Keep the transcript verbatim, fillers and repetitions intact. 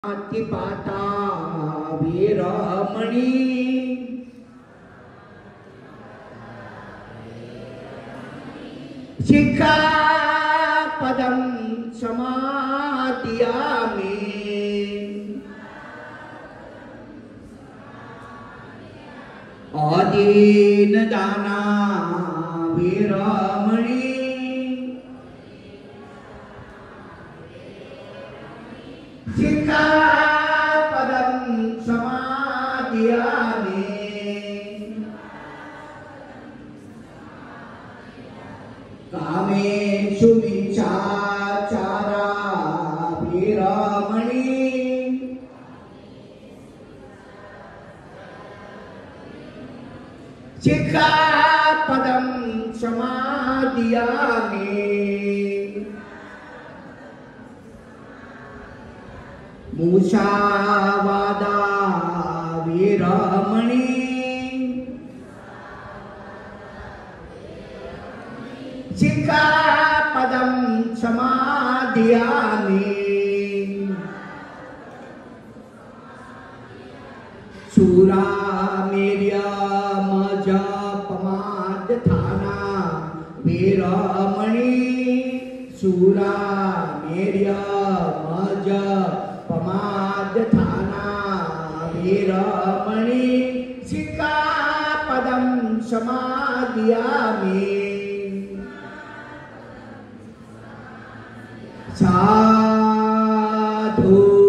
पाता वीरमणि शिक्षापदं समादियामि अदीनदाना वीरमणि शिक्षापदं समादियामि कामेषु मिच्छाचारा वीरमणि शिक्षापदं समादियामि मुसावादा वीरमणि शिक्षापदं समादियामि सुरामेर्यमजपमादथाना वीरमणि सुरामेर्यमजपमादथाना वीरमणि शिक्षापदं समादियामि साधु